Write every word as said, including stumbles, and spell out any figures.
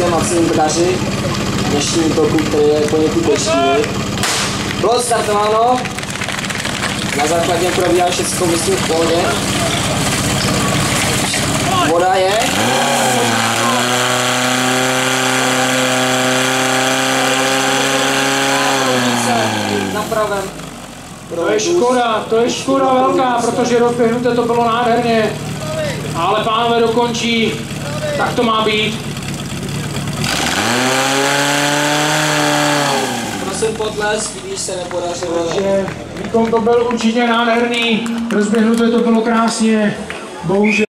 Maximum Bdaři, dnešní útoku, který je poněkud těžký. Bylo startováno, na základě probíhá všechno, myslím, v pohodě. Voda je. Na pravém. To je škoda, to je škoda velká, protože rozběhnuté to bylo nádherně. Ale pánové dokončí, tak to má být. Prosím potlesk, když se nepodařilo. Takže výkon to byl určitě nádherný, rozběhnuté to bylo krásně, bohužel.